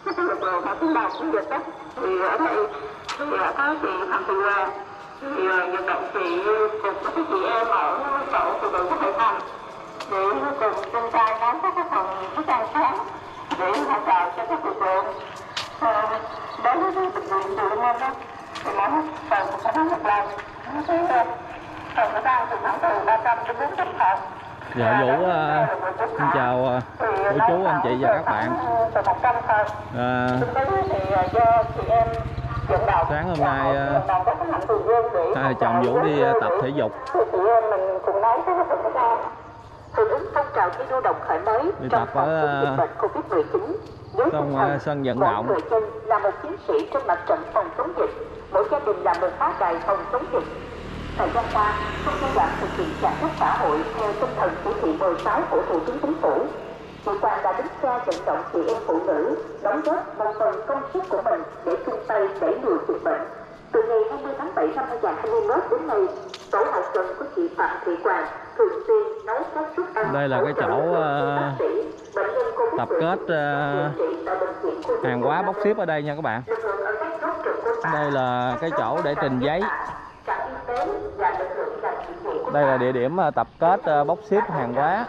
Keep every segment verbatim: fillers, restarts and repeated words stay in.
cái lực lượng ở tuyến đầu chống dịch đó, thì ở đây thì có chị Phạm Thị Hòa, thì vận động chị cùng với các chị em ở tổ phụ nữ các thầy thành để cùng chung tay đón các cái phần thức ăn sáng để hỗ trợ cho các lực lượng đối với bệnh viện Từ Liêm đó. Thì mỗi phần cũng phải nói một lần cái phần thức ăn từ khoảng từ ba trăm đến bốn trăm phần. Dạ Vũ uh, xin chào uh, cô chú anh chị và các bạn. À, sáng hôm nay uh, hai chồng Vũ đi uh, tập thể dục. Đi tập ở uh, trong uh, sân vận động. Là một chiến sĩ trên mặt trận phòng chống dịch, mỗi gia đình là một pháo đài phòng chống dịch. Thời gian qua, trong giai đoạn thực hiện giãn cách xã hội theo tinh thần chỉ thị mười sáu của Thủ tướng Chính phủ, chị Toàn đã đứng ra vận động chị em phụ nữ đóng góp một phần công sức của mình để chung tay đẩy lùi dịch bệnh. Từ ngày hai mươi tháng bảy năm hai nghìn không trăm hai mươi mốt đến nay, tổ hậu cần của chị Phạm Thị Toàn thường xuyên nấu các suất ăn. Đây là cái chỗ uh, tập kết uh, hàng hóa bốc xếp ở đây nha các bạn. Đây là cái chỗ để trình giấy. Đây là địa điểm tập kết bốc xếp hàng hóa.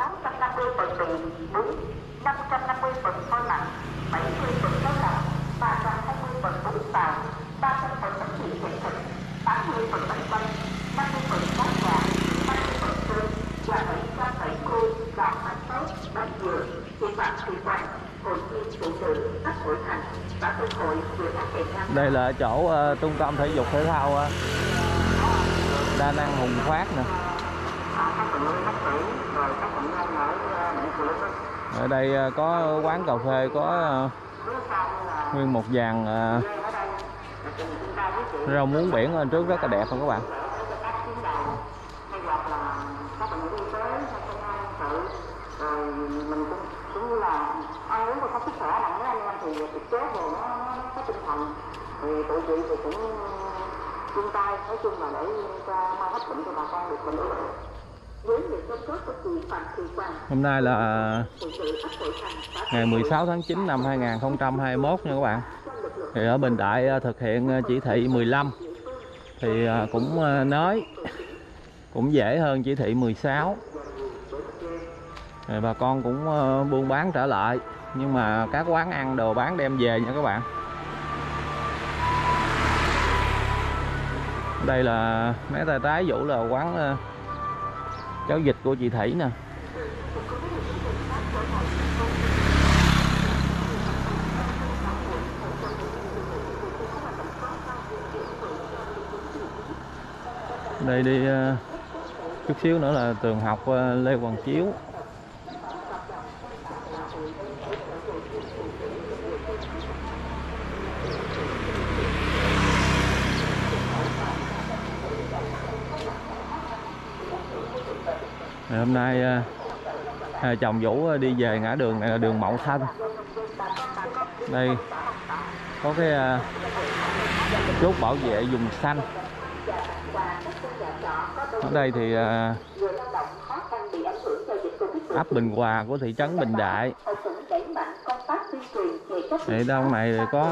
Đây là chỗ uh, trung tâm thể dục thể thao uh, đa năng Hùng Phát nè. Ở đây uh, có quán cà phê, có uh, nguyên một dàn uh, rau muống biển ở trước rất là đẹp không các bạn. Ăn uống và có sức khỏe là mấy anh em thì thực tế rồi nó, nó có tinh thần thì tụi chị thì cũng chung tay nói chung là để cho mau hết bệnh cho bà con được bình yên. Với những công tốt của chị Phạm Thị Toàn. Hôm nay là ngày mười sáu tháng chín năm hai nghìn không trăm hai mươi mốt nha các bạn. Thì ở Bình Đại thực hiện chỉ thị mười lăm thì cũng nới, cũng dễ hơn chỉ thị mười sáu. Rồi bà con cũng buôn bán trở lại, nhưng mà các quán ăn đồ bán đem về nha các bạn. Đây là mấy tay trái Vũ là quán cháo vịt của chị Thủy nè. Đây đi chút xíu nữa là trường học Lê Hoàng Chiếu. Ngày hôm nay hai chồng Vũ đi về ngã đường này là đường Mậu Thanh. Đây có cái chốt bảo vệ vùng xanh. Ở đây thì ấp Bình Hòa của thị trấn Bình Đại. Thì đông này có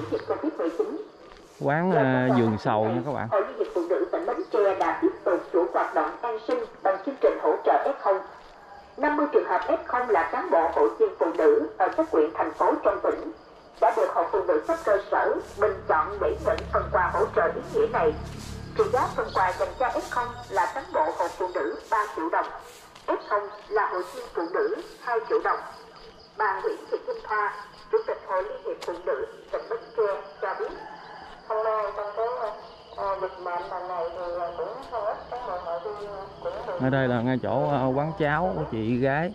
quán vườn sầu nha các bạn. năm mươi trường hợp ép không là cán bộ hội viên phụ nữ ở các huyện thành phố trong tỉnh đã được hội phụ nữ cấp cơ sở bình chọn để nhận phần quà hỗ trợ ý nghĩa này. Trị giá phần quà dành cho ép không là cán bộ hội phụ nữ ba triệu đồng, ép không là hội viên phụ nữ hai triệu đồng. Bà Nguyễn Thị Kim Thoa, Chủ tịch Hội Liên hiệp Phụ nữ tỉnh Bến Tre cho biết, hôm nay trong cái dịch bệnh lần này thì cũng không ít cán bộ hội viên cũng được. Ở đây là ngay chỗ quán cháo của chị gái.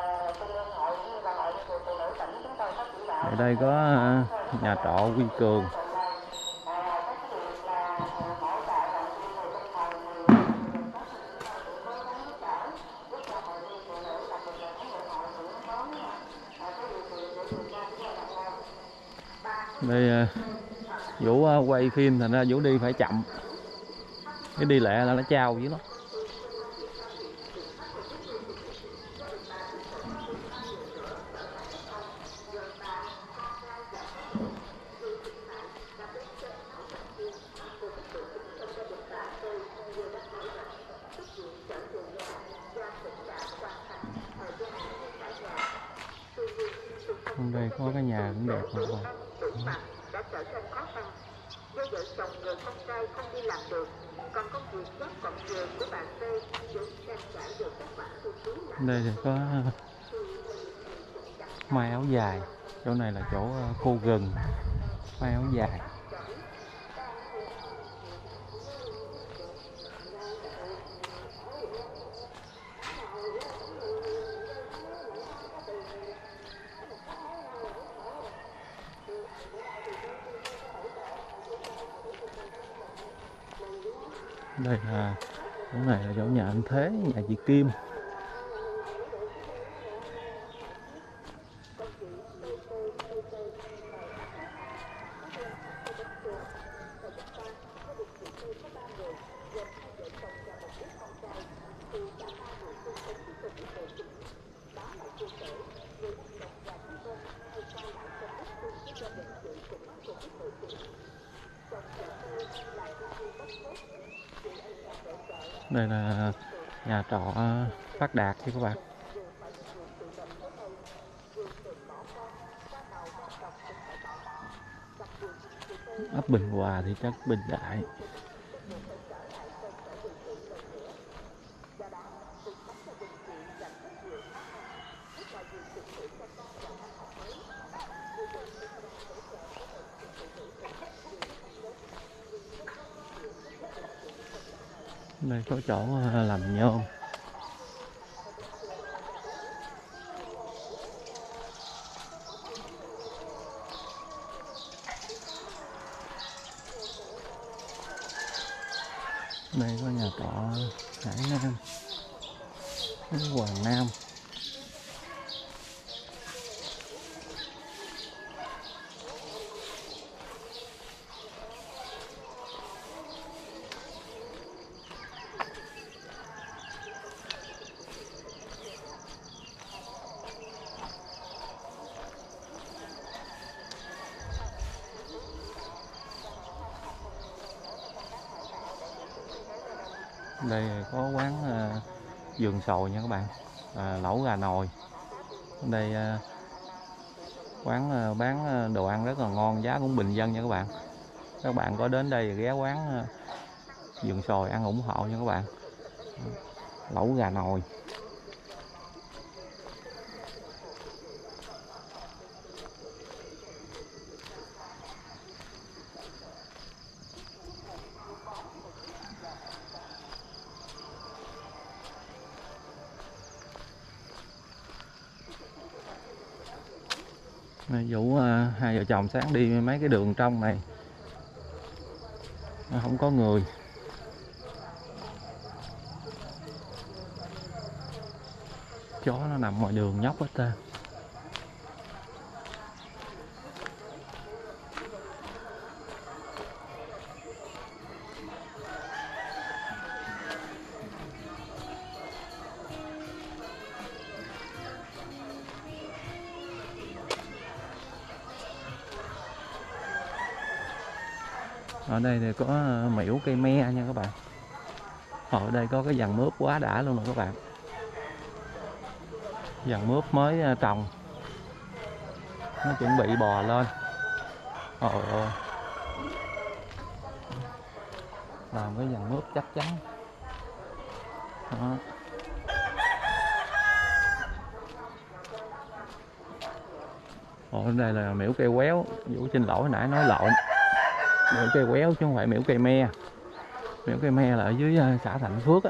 Ở đây có nhà trọ Quy Cường. Đây Vũ quay phim thành ra Vũ đi phải chậm, cái đi lẹ là nó trao với nó. có cái nhà cũng đẹp nè các bạn. Đã trở nên khó khăn. Do vợ chồng người con trai không đi làm được, còn công việc chót cọng dừa của bà C vẫn đang trả được các khoản thu phí. Đây thì có may áo dài, chỗ này là chỗ khu rừng may áo dài. Đây là chỗ này là chỗ nhà anh Thế, nhà chị Kim. Đây là nhà trọ Phát Đạt nha các bạn. Ấp Bình Hòa, thị trấn Bình Đại. Đây có chỗ làm nhôm. Đây có nhà trọ Hải Nam, Hoàng Nam. Đây có quán uh, vườn sồi nha các bạn, à, lẩu gà nồi. Đây uh, quán uh, bán đồ ăn rất là ngon, giá cũng bình dân nha các bạn. Các bạn có đến đây ghé quán uh, vườn sồi ăn ủng hộ nha các bạn. Lẩu gà nồi. Vũ uh, hai vợ chồng sáng đi mấy cái đường trong này không có người. Chó nó nằm ngoài đường nhóc hết ta. Ở đây thì có miễu cây me nha các bạn. Ở đây có cái dàn mướp quá đã luôn rồi các bạn. Dàn mướp mới trồng, nó chuẩn bị bò lên. Ồ, làm cái dàn mướp chắc chắn. Đó. Ở đây là miễu cây quéo. Vũ xin lỗi nãy nói lộn. Miễu cây quéo chứ không phải miễu cây me. Miễu cây me là ở dưới xã Thạnh Phước á.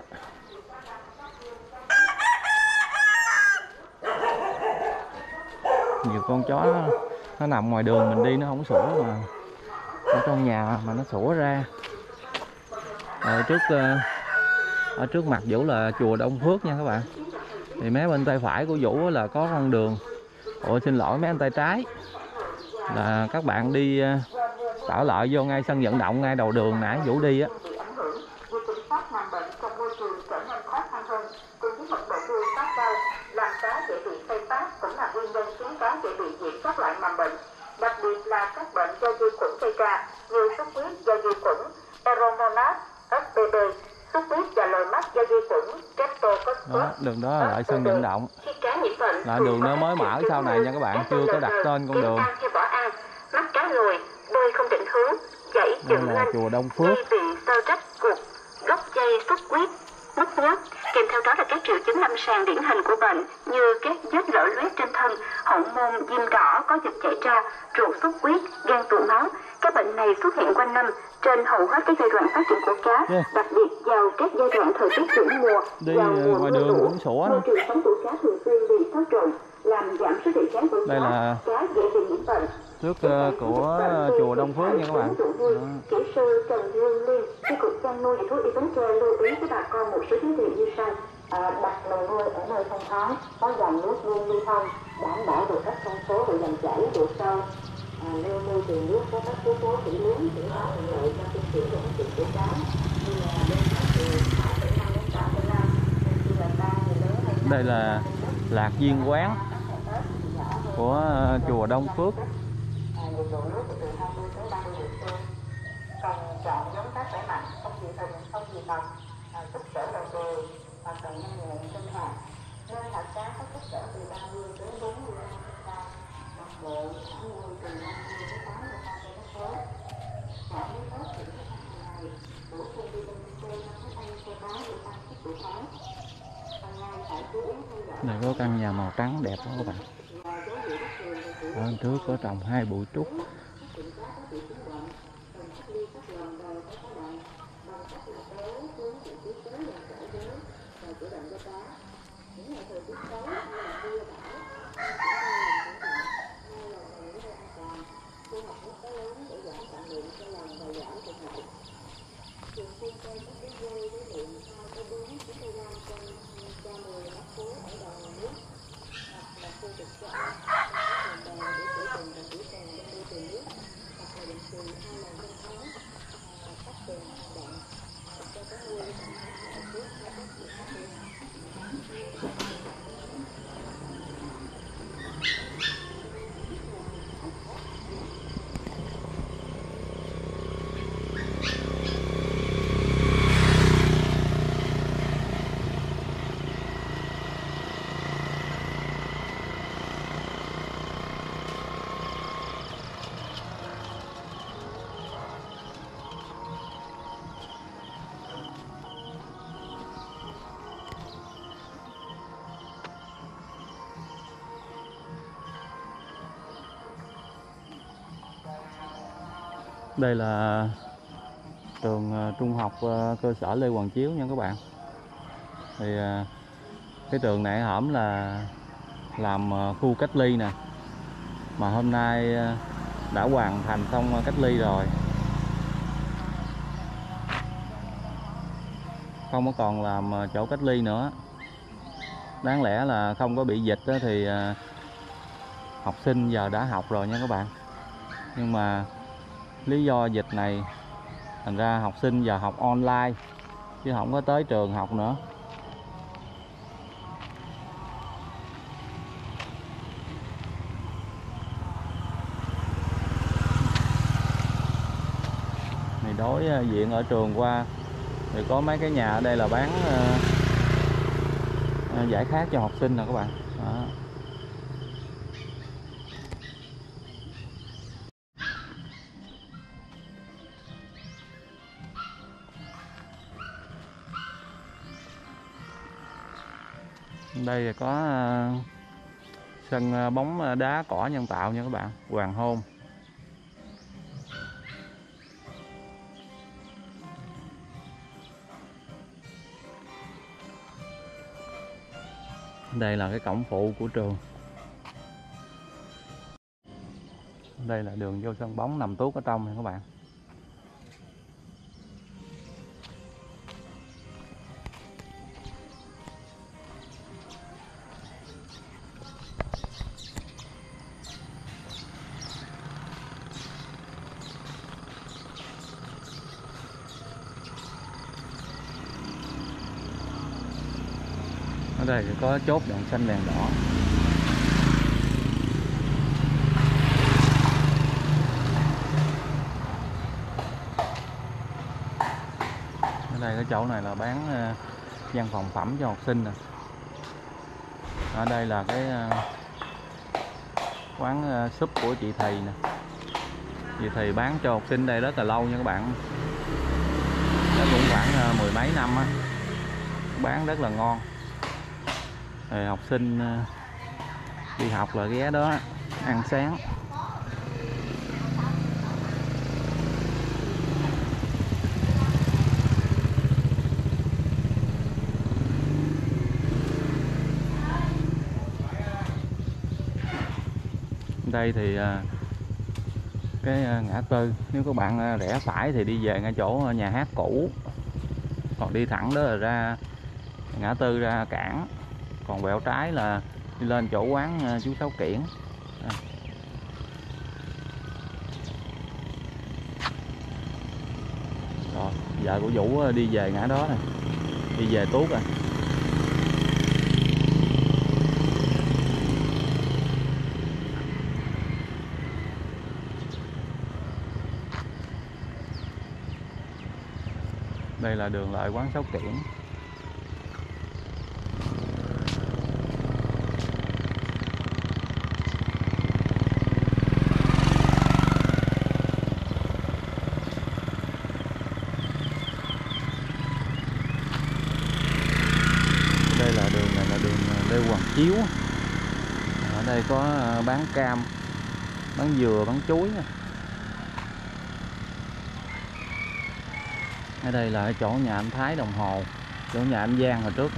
Nhiều con chó nó, nó nằm ngoài đường mình đi nó không sủa, mà ở trong nhà mà nó sủa ra. Ở trước ở trước mặt Vũ là chùa Đông Phước nha các bạn. Thì mé bên tay phải của Vũ là có con đường. Ủa xin lỗi, mé bên tay trái là các bạn đi Tảo Lợi vô ngay sân vận động ngay đầu đường nãy Vũ đi á. Các loại mầm bệnh, đặc biệt là các bệnh do vi khuẩn gây ra như sốt huyết do vi khuẩn Aeromonas S B B, xuất huyết và lồi mắt do vi khuẩn Streptococcus. Đó, đường đó là lại sân vận động. Khi cá nhiễm bệnh, Là đường nó mới mở sau này nha các bạn, chưa có đặt tên con đường. ăn hay bỏ ăn, mắt cá lồi, bơi không định hướng, gãy Đây dựng là lên, chùa Đông Phước. bị xơ rách ruột, gốc dây xuất huyết, mất nhớt, kèm theo đó là các triệu chứng lâm sàng điển hình của bệnh như các vết lở loét trên thân, hậu môn viêm đỏ có dịch chảy ra, ruột xuất huyết, gan tụ máu. Các bệnh này xuất hiện quanh năm trên hầu hết các giai đoạn phát triển của cá, yeah. đặc biệt vào các giai đoạn thời tiết chuyển mùa. Đi ngoài đường cũng sủa nữa. Môi trường sống của cá thường xuyên bị xáo trộn, làm giảm sức đề kháng của cá. Đây là cá dễ bị nhiễm bệnh. trước uh, của chùa Đông Phước nha các bạn. Kỹ sư Trần Dương Liên, chi cục chăn nuôi và thú y Bến Tre lưu ý với bà con một số kiến nghị như sau: à, đặt lồng nuôi ở nơi thông thoáng, có dòng nước luôn lưu thông, đảm bảo được các thông số về dòng chảy độ sâu. À, lưu môi trường nước có các yếu tố thủy lý để có thuận lợi cho phát triển và phát triển của cá, như là lên từ sáu phẩy năm đến tám phẩy năm, như là ba người lớn hay đây là lạc viên quán của uh, chùa Đông Phước. nhiệt độ nước từ hai mươi tới ba mươi độ C. Cần chọn giống cá khỏe mạnh, không dị hình, không dị tật, kích cỡ đầu đều, hoặc là nhanh nhẹn sinh hoạt. Nên hạt cá có kích cỡ từ ba mươi đến bốn mươi lăm cm, mặt bộ thả nuôi từ năm mươi đến tám mươi cm. Chọn lấy tốt thì các hàng này bổ sung vitamin C, thức ăn cho cá để tăng sức đề kháng. Hàng ngày phải chú ý theo dõi. Này có căn nhà màu trắng đẹp đó các bạn. Ở trước có trồng hai bụi trúc. Đây là trường trung học cơ sở Lê Hoàng Chiếu nha các bạn. Thì cái trường này hổm là làm khu cách ly nè, mà hôm nay đã hoàn thành xong cách ly rồi, không có còn làm chỗ cách ly nữa. Đáng lẽ là không có bị dịch thì học sinh giờ đã học rồi nha các bạn, nhưng mà lý do dịch này thành ra học sinh giờ học online chứ không có tới trường học nữa. Này đối diện ở trường qua thì có mấy cái nhà ở đây là bán uh, giải khát cho học sinh nè các bạn. Đó. Đây là có uh, sân uh, bóng đá cỏ nhân tạo nha các bạn, hoàng hôn. Đây là cái cổng phụ của trường. Đây là đường vô sân bóng nằm tuốt ở trong nha các bạn. Ở đây thì có chốt đèn xanh đèn đỏ. Ở đây có chỗ này là bán uh, văn phòng phẩm cho học sinh nè. Ở đây là cái uh, quán uh, súp của chị Thì nè. Chị Thì bán cho học sinh đây rất là lâu nha các bạn. Nó cũng khoảng uh, mười mấy năm á, bán rất là ngon. Rồi học sinh uh, đi học là ghé đó ăn sáng. Đây thì cái ngã tư, nếu các bạn rẽ phải thì đi về ngay chỗ nhà hát cũ, còn đi thẳng đó là ra ngã tư ra cảng, còn quẹo trái là đi lên chỗ quán chú Sáu Kiển. Rồi vợ của Vũ đi về ngã đó nè, đi về Tuốt rồi. Đây là đường lại quán Sáu Kiển. Đây là đường này là đường Lê Hoàng Chiếu. Ở đây có bán cam, bán dừa, bán chuối nè. Ở đây là chỗ nhà anh Thái Đồng Hồ, chỗ nhà anh Giang hồi trước.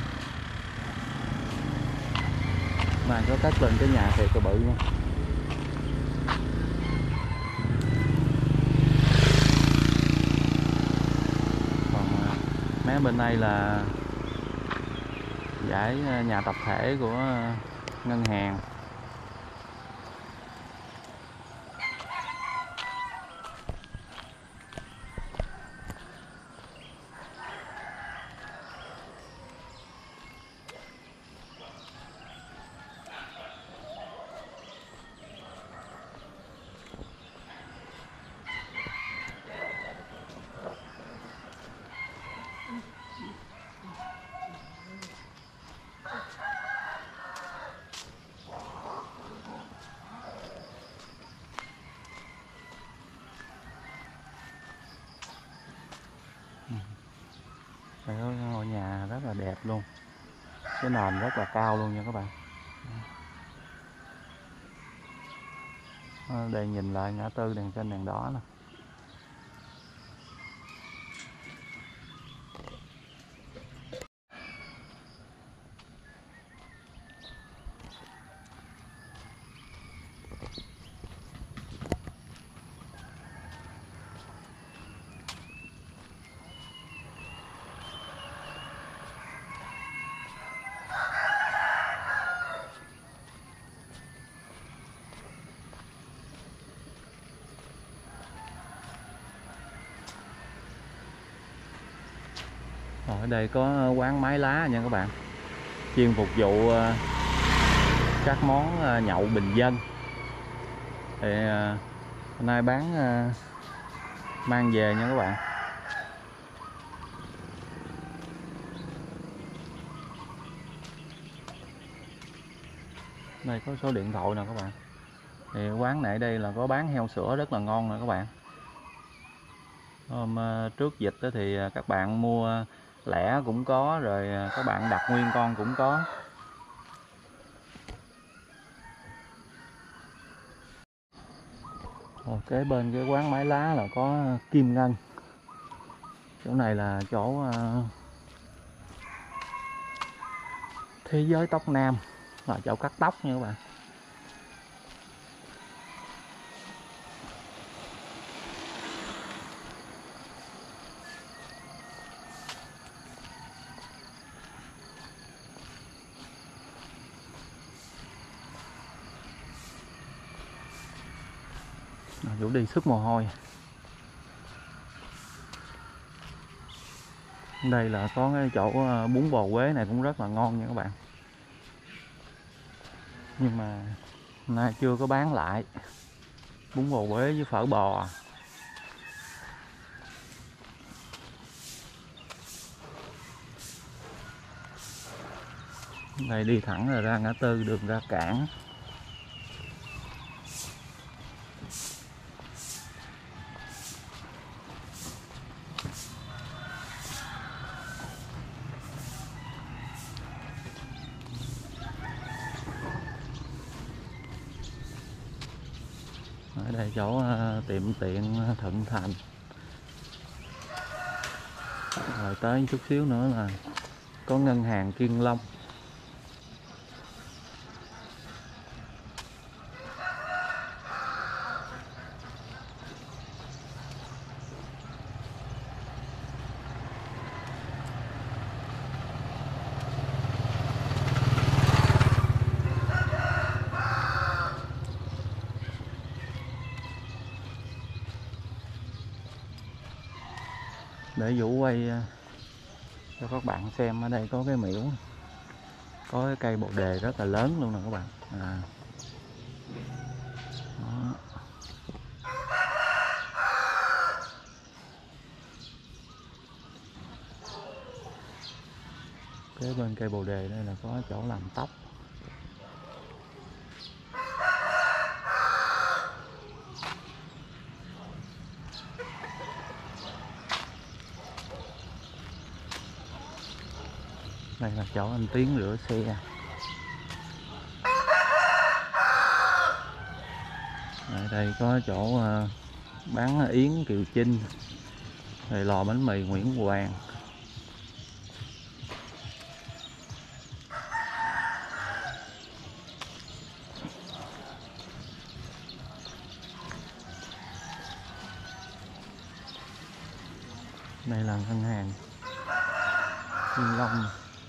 Mà có cất lên cái nhà thiệt là bự luôn. Còn mé bên đây là dãy nhà tập thể của ngân hàng. Đây có ngôi nhà rất là đẹp luôn, cái nền rất là cao luôn nha các bạn. Đây nhìn lại ngã tư đèn xanh đèn đỏ nè. Ở đây có quán Mái Lá nha các bạn, chuyên phục vụ các món nhậu bình dân. Thì hôm nay bán mang về nha các bạn. Đây có số điện thoại nè các bạn. Thì quán này đây là có bán heo sữa rất là ngon nè các bạn. Hôm trước dịch thì các bạn mua lẻ cũng có, rồi các bạn đặt nguyên con cũng có. Rồi kế bên cái quán Mái Lá là có Kim Ngân. Chỗ này là chỗ uh, Thế Giới Tóc Nam, là chỗ cắt tóc nha các bạn. Vũ đi sức mồ hôi. Đây là có cái chỗ bún bò Quế này cũng rất là ngon nha các bạn. Nhưng mà nay chưa có bán lại. Bún bò Quế với phở bò. Đây đi thẳng là ra ngã tư đường ra cảng. Ở đây chỗ uh, tiệm tiện Thuận Thành. Rồi tới chút xíu nữa là có ngân hàng Kiên Long. Để Vũ quay cho các bạn xem, ở đây có cái miễu, có cái cây bồ đề rất là lớn luôn nè các bạn. À. Đó. Kế bên cây bồ đề đây là có chỗ làm tóc. Đây là chỗ anh Tiến rửa xe. Ở đây có chỗ bán yến Kiều Trinh, rồi lò bánh mì Nguyễn Hoàng. Đây là ngân hàng Kiên Long.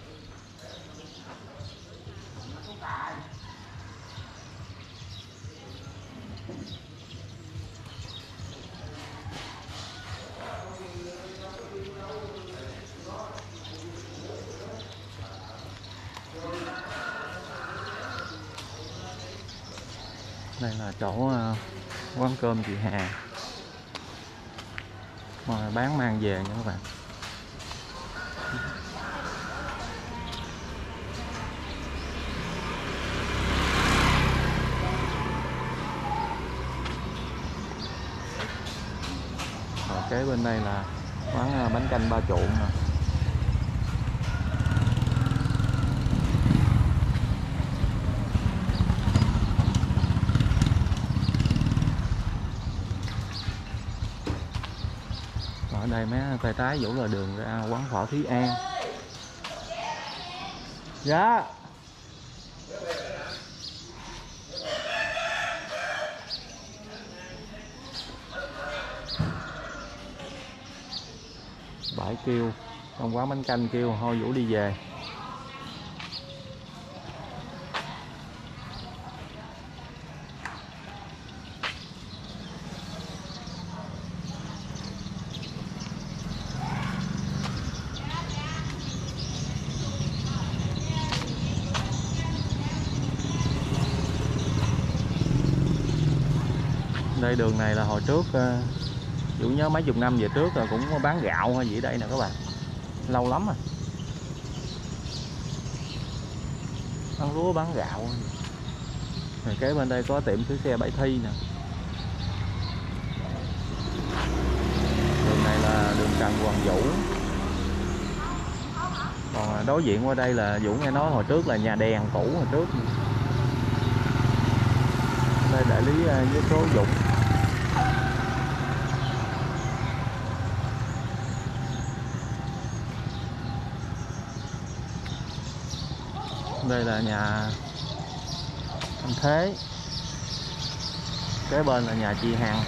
Đây là chỗ uh, quán cơm chị Hà mà bán mang về nha các bạn. Rồi kế bên đây là quán uh, bánh canh Ba Chuộng nè. Ở đây mấy tay trái Vũ là đường ra quán phở Thúy An. Dạ. Bãi kêu, trong quán bánh canh kêu thôi Vũ đi về. Đây đường này là hồi trước Vũ nhớ mấy chục năm về trước là cũng có bán gạo hay gì đây nè các bạn, lâu lắm rồi. Ăn lúa bán gạo. Rồi kế bên đây có tiệm sửa xe Bãi Thi nè. Đường này là đường Trần Hoàng Vũ. Còn đối diện qua đây là Vũ nghe nói hồi trước là nhà đèn cũ hồi trước. Đây đại lý với số Dũng. Đây là nhà anh Thế. Kế bên là nhà chị Hằng.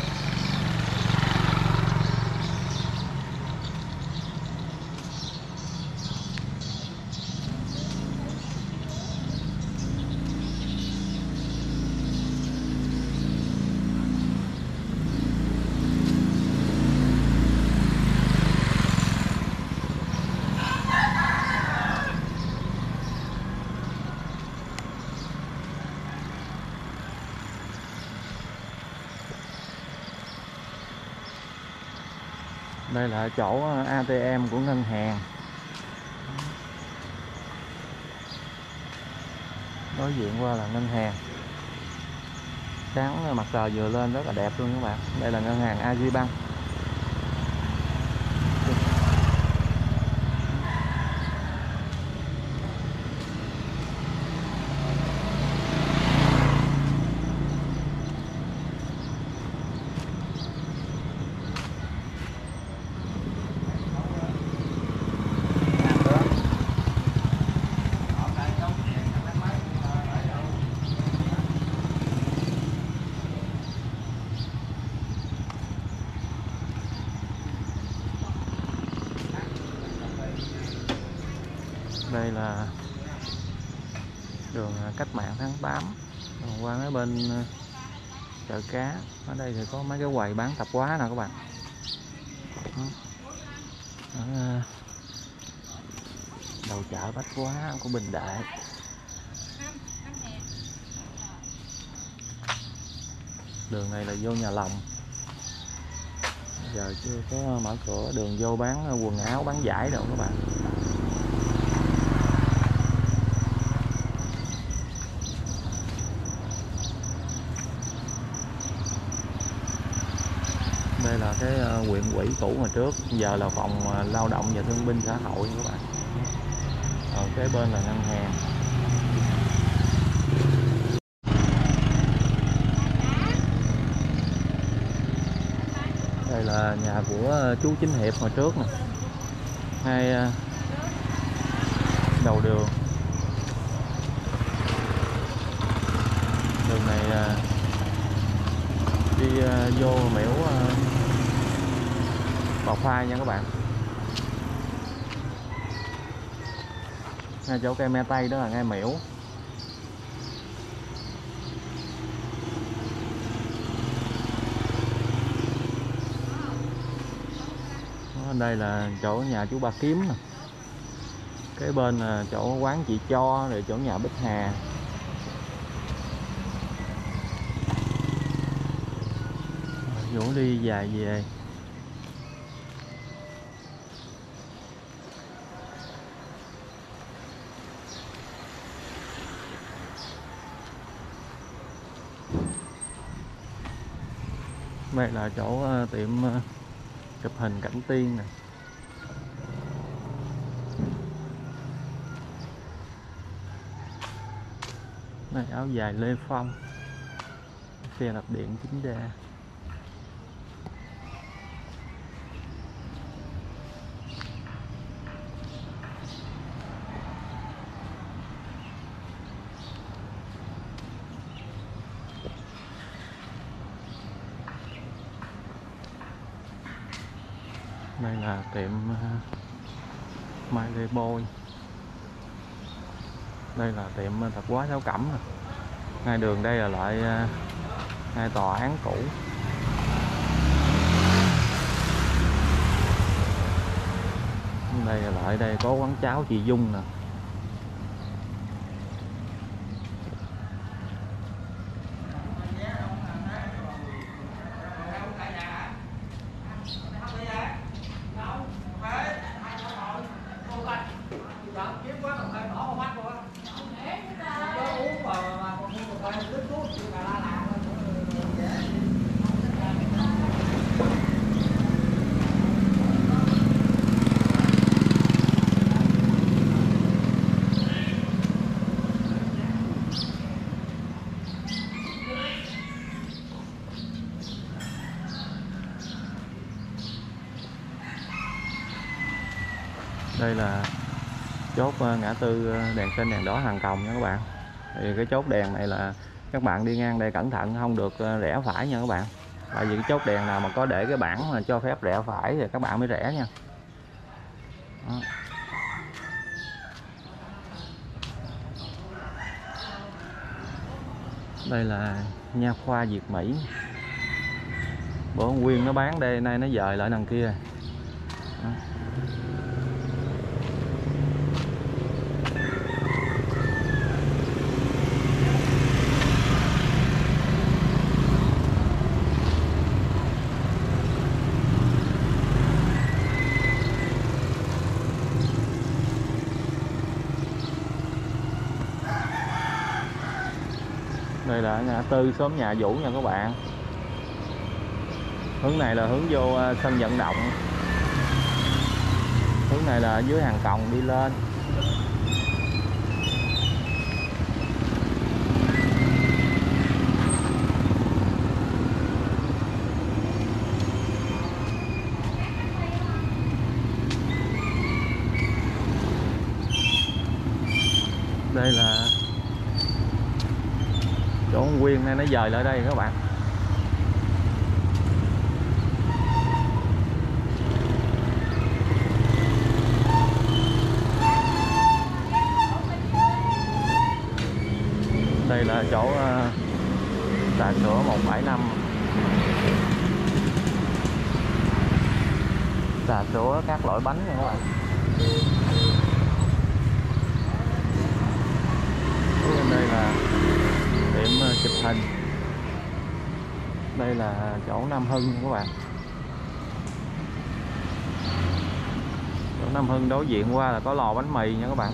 Đây là chỗ a tê em của ngân hàng. Đối diện qua là ngân hàng. Sáng mặt trời vừa lên rất là đẹp luôn các bạn. Đây là ngân hàng Agribank. Đây là đường Cách Mạng tháng tám, còn qua mấy bên chợ cá. Ở đây thì có mấy cái quầy bán tạp hóa nè các bạn. Ở đầu chợ bách hóa của Bình Đại. Đường này là vô nhà lòng. Giờ chưa có mở cửa. Đường vô bán quần áo, bán vải đâu các bạn. Đây là cái huyện ủy cũ hồi trước, giờ là phòng lao động và thương binh xã hội các bạn. Ở kế bên là ngân hàng. Đây là nhà của chú Chính Hiệp hồi trước nè. Hai đầu đường. Đường này đi vô miễu Bào Phai nha các bạn. Ngay chỗ cây me tây đó là ngay miễu. Đây là chỗ nhà chú Ba Kiếm nè. Cái bên là chỗ quán chị Cho, rồi chỗ nhà Bích Hà. Vũ đi dài về. Đây là chỗ tiệm chụp hình Cảnh Tiên nè. Đây áo dài Lê Phong. Xe đạp điện chính đa. Đây là tiệm Mai Lê Bôi. Đây là tiệm tạp hóa Thảo Cẩm nè. Ngay đường đây là lại hai tòa án cũ. Đây là lại đây có quán cháo chị Dung nè. Đây là chốt ngã tư đèn xanh đèn đỏ Hàng Còng nha các bạn. Thì cái chốt đèn này là các bạn đi ngang đây cẩn thận, không được rẽ phải nha các bạn. Tại vì cái chốt đèn nào mà có để cái bảng mà cho phép rẽ phải thì các bạn mới rẽ nha. Đó. Đây là nha khoa Việt Mỹ. Bữa Nguyên nó bán đây, nay nó dời lại đằng kia. Đó. Đây là ngã tư xóm Nhà Vũ nha các bạn. Hướng này là hướng vô sân vận động. Hướng này là dưới hàng còng đi lên. Đây là chỗ Quyên này, nó dời lại đây các bạn. Đây là chỗ uh, trà sữa một bảy năm. Trà sữa các loại bánh nha các bạn. Bên đây là điểm chụp hình. Đây là chỗ Nam Hưng nha các bạn. Chỗ Nam Hưng đối diện qua là có lò bánh mì nha các bạn.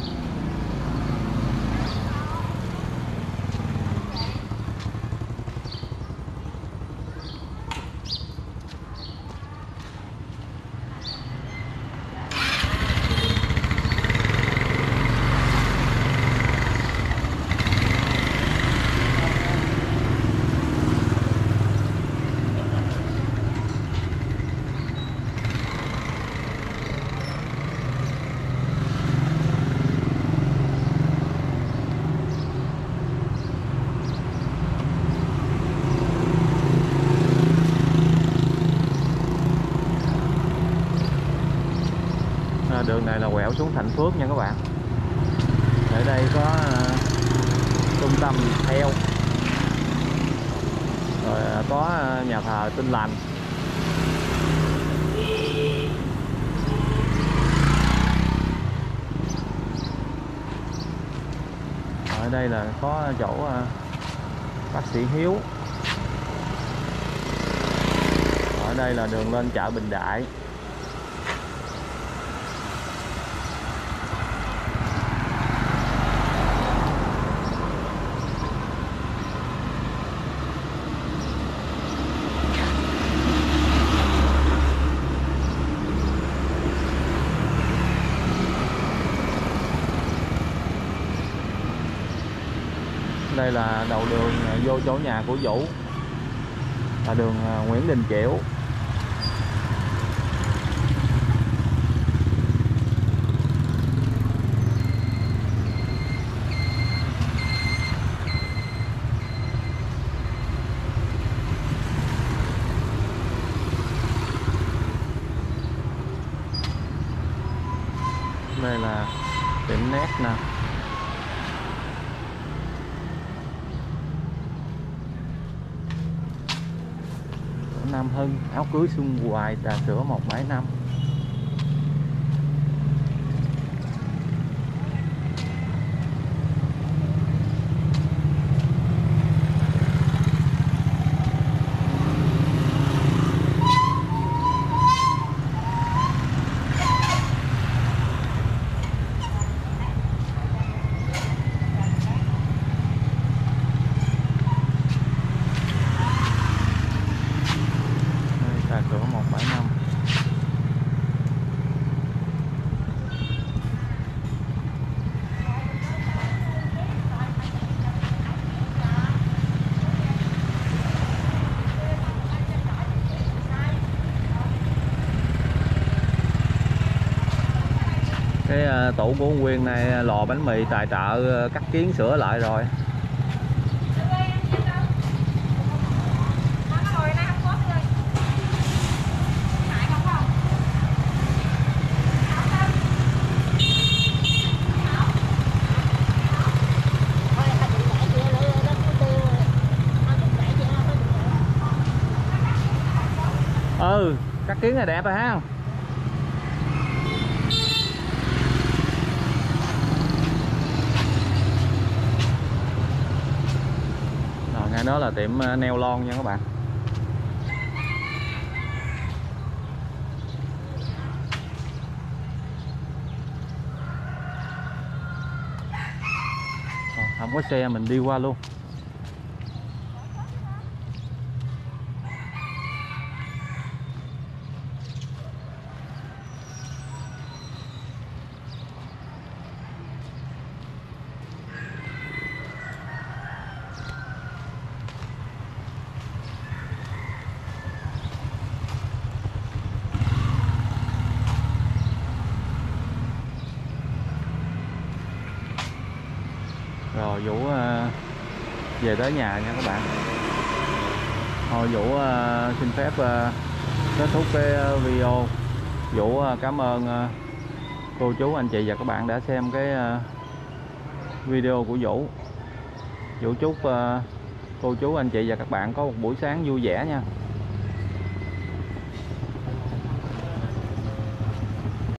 Đường này là quẹo xuống Thạnh Phước nha các bạn. Ở đây có uh, trung tâm Viettel, rồi uh, có uh, nhà thờ Tin Lành. Ở đây là có chỗ uh, bác sĩ Hiếu. Ở đây là đường lên chợ Bình Đại. Đây là đầu đường vô chỗ nhà của Vũ, là đường Nguyễn Đình Chiểu. Đây là tiệm nét nè. Nam Hưng, áo cưới Xuân Hoài, trà sữa một bảy năm. Cái tủ của Quyên này lò bánh mì tài trợ cắt kiến sửa lại rồi. Ừ, cắt kiến này đẹp rồi ha. Ngay đó là tiệm neo lon nha các bạn. Không có xe mình đi qua luôn. rồi Vũ uh, về tới nhà nha các bạn. Thôi Vũ uh, xin phép uh, kết thúc cái video. Vũ uh, cảm ơn uh, cô chú anh chị và các bạn đã xem cái uh, video của Vũ. Vũ chúc uh, cô chú anh chị và các bạn có một buổi sáng vui vẻ nha.